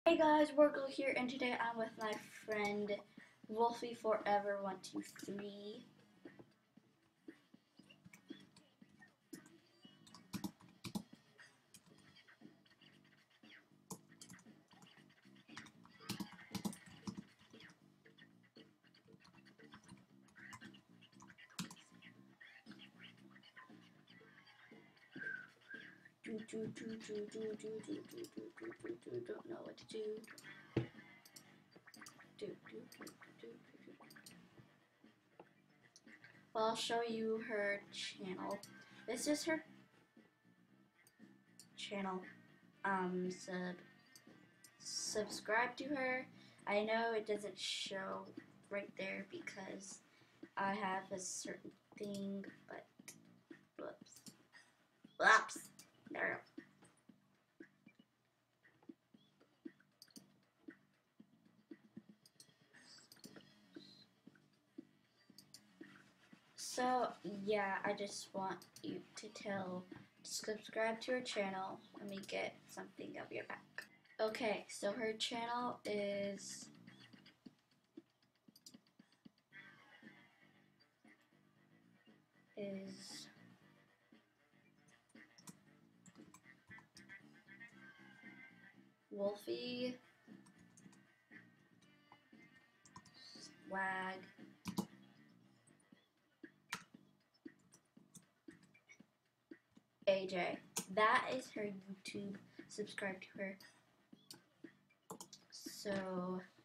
Hey guys, Workle here, and today I'm with my friend Wolfy Forever 123. Don't know what to do. Well, I'll show you her channel. This is her channel. Subscribe to her. I know it doesn't show right there because I have a certain thing, but whoops. There we go. So, yeah, I just want you to subscribe to her channel. Let me get something. I'll be right back. Okay, so her channel is WolfySwag AJ. That is her YouTube. Subscribe to her. So